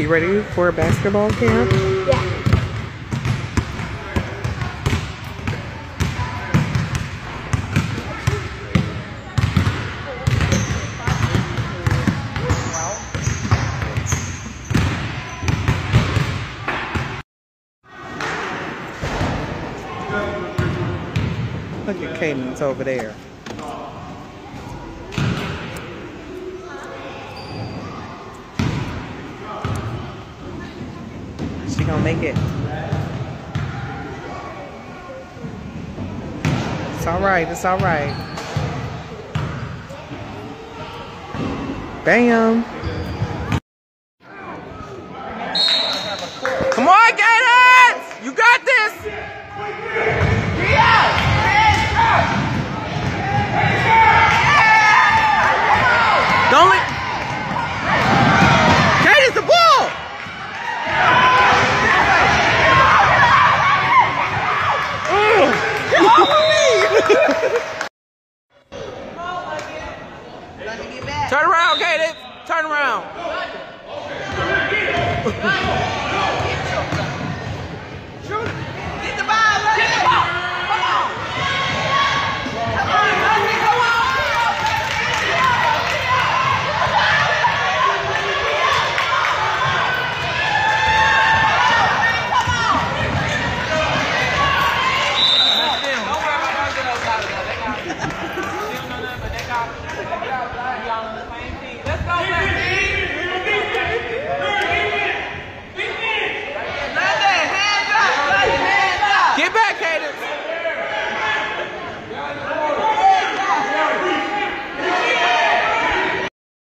You ready for a basketball camp? Yeah. Look at Kaydence over there. She gonna make it. It's alright, it's alright. Bam! Come on, Kaydence! You got this! Don't let... Kaydence, the ball! Get over me! Turn around, Kaydence! Turn around!